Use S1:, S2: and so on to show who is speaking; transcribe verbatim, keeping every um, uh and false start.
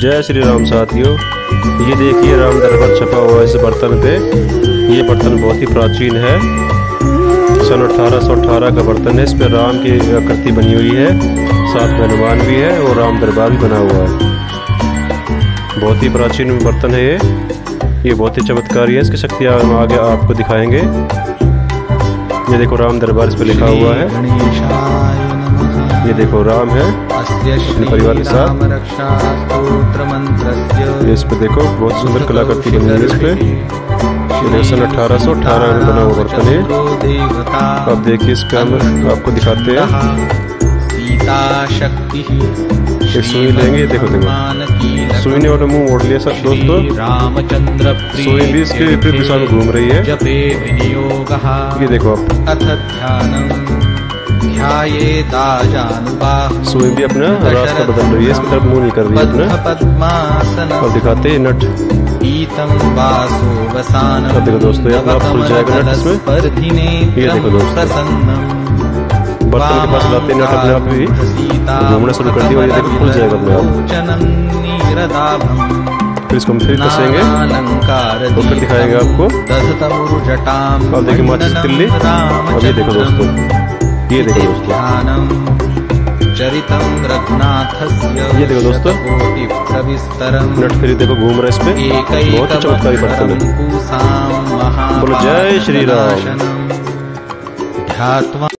S1: जय श्री राम साथियों, ये देखिए राम दरबार छपा हुआ है इस बर्तन पे। ये बर्तन बहुत ही प्राचीन है, सन अठारह सौ अठारह का बर्तन है। इस पे राम की आकृति बनी हुई है, साथ में हनुमान भी है और राम दरबार भी बना हुआ है। बहुत ही प्राचीन बर्तन है ये ये बहुत ही चमत्कारी है। इसकी शक्तियाँ हम आगे आपको दिखाएंगे। ये देखो राम दरबार इस पे लिखा हुआ है। ये देखो राम है अपने परिवार के साथ। ये इस पे देखो बहुत सुंदर कलाकृति बनी है इस पे। सन अठारह सौ अठारह में बना हुआ बर्तन है। अब देखिए इस पे हम आपको दिखाते हैं। एक सुई लेंगे, देखो देखो सुई ने और मुंह मोड़ लिया सब दोस्तों। सुई भी इसके विपरीत दिशा में घूम रही है। ये देखो आप सुई भी अपना रास्ता बदल रही है, इसकी तरफ मुंह नहीं कर रही है अपना। और दिखाते हैं नट। अब देखो दोस्तों ये अपना खुल जाएगा नट इसमें। ये देखो दोस्तों बर्तन के पास लाते नट अपने आप ही घूमना शुरू कर दिया और ये देखो खुल जाएगा अपने आप। फिर इसको हम फिर कसेंगे और फिर दिखाएंगे आपको। अब देखिए माचिस तिल्ली। अब ये देखो दोस्तों, ये देखो दोस्तों ये देखो दोस्तों नट फिर देखो घूम रहा है इस पे। बहुत ही चमत्कारी बर्तन है। बोलो जय श्री राम।